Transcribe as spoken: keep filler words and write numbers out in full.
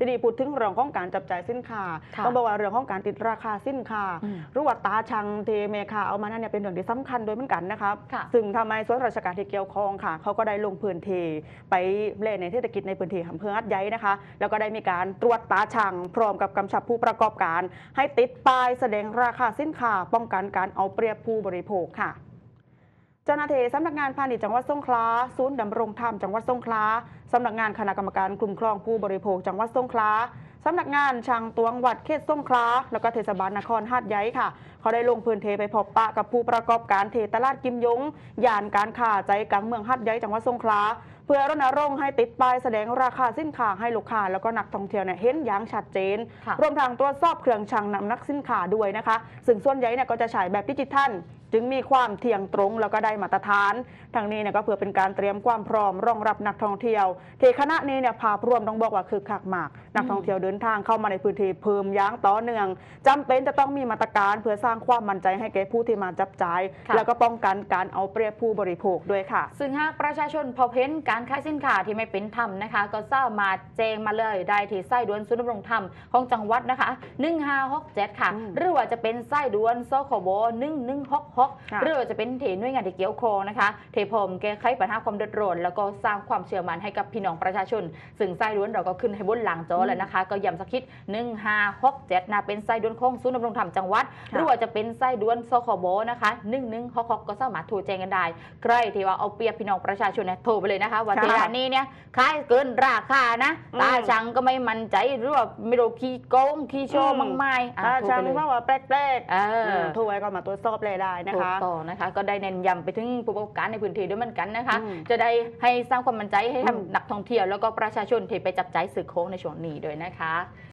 ที่นี่พูดถึงเรื่องของการจับจ่ายสินค้าต้องบอกว่าเรื่องของการติดราคาสินค้าหรือว่าตาชังเทเมคาเอามานั่นเนี่ยเป็นเรื่องที่สำคัญโดยเหมือนกันนะครับซึ่งทำให้ส่วนราชการที่เกี่ยวข้องค่ะเขาก็ได้ลงพื้นที่ไปเล่นในเทศกิจในพื้นที่อำเภอหัดใหญ่นะคะแล้วก็ได้มีการตรวจตาชังพร้อมกับกำชับผู้ประกอบการให้ติดป้ายแสดงราคาสินค้าป้องกันการเอาเปรียบผู้บริโภคค่ะเจ้าหน้าที่สำนักงานพาณิชย์จังหวัดสงขลาศูนย์ดำรงธรรมจังหวัดสงขลาสำนักงานคณะกรรมการคุ้มครองผู้บริโภคจังหวัดสงขลาสำนักงานช่างตวงวัดเขตสงขลาแล้วก็เทศบาลนครหาดใหญ่ค่ะเขาได้ลงพื้นที่ไปพบปะกับผู้ประกอบการเทตลาดกิมยงย่านการค้าใจกลางเมืองหาดใหญ่จังหวัดสงขลาเพื่อรณรงค์ให้ติดป้ายแสดงราคาสินค้าให้ลูกค้าแล้วก็นักท่องเที่ยวเนี่ยเห็นอย่างชัดเจนรวมทั้งตรวจสอบเครื่องชั่งน้ำหนักสินค้าด้วยนะคะซึ่งส่วนใหญ่เนี่ยก็จะฉายแบบดิจิทัลจึงมีความเที่ยงตรงแล้วก็ได้มาตรฐานทางนี้เนี่ยก็เพื่อเป็นการเตรียมความพร้อมรองรับนักท่องเที่ยวที่คณะนี้เนี่ยภาพรวมต้องบอกว่าคือคักมากนักท่องเที่ยวเดินทางเข้ามาในพื้นที่เพิ่มย้างต่อเนื่องจำเป็นจะต้องมีมาตรการเพื่อสร้างความมั่นใจให้แก่ผู้ที่มาจับจ่ายแล้วก็ป้องกันการเอาเปรียบผู้บริโภคด้วยค่ะซึ่งหากประชาชนพบเห็นการขายสินค้าที่ไม่เป็นธรรมนะคะก็สามารถแจ้งมาเลยได้ที่ไส้ด่วนศูนย์ดำรงธรรมของจังหวัดนะคะหนึ่งห้าหกเจ็ดค่ะหรือว่าจะเป็นไส้ด่วนสคบหนึ่งหนึ่งหกหกหรือว่าจะเป็นเทหน่วยงานที่เกี่ยวข้องนะคะเทพมแก้ไขปัญหาความเดือดร้อนแล้วก็สร้างความเชื่อมั่นให้กับพี่น้องประชาชนซึ่งไส้ด่วนเราก็ขึ้นให้บนหลังจอแล้วนะคะก็ย้ำสักคิดหนึ่งห้าหกเจ็ดนะเป็นไส้ด่วนของศูนย์ดำรงธรรมจังหวัดหรือว่าจะเป็นไส้ด่วนสคบนะคะหนึ่งหนึ่งหกหกก็สามารถโทรแจ้งกันได้ใครที่ว่าเอาเปรียบพี่น้องประชาชนเนี่ยโทรไปเลยนะคะว่าที่ร้านนี้เนี่ยขายเกินราคานะตาช่างก็ไม่มั่นใจหรือว่าไม่รู้ขี้โกงขี้โชว์มั่งไม่ตาช่างว่าว่าแปลกๆโทรไว้ก็มาตรวจสอบเลยได้นะคะต่อนะคะก็ได้เน้นย้ำไปถึงผู้ประกอบการในพื้นที่ด้วยเหมือนกันนะคะจะได้ให้สร้างความมั่นใจให้ทำนักท่องเที่ยวแล้วก็ประชาชนที่ไปจับจ่ายซื้อของในช่วงนี้ด้วยนะคะ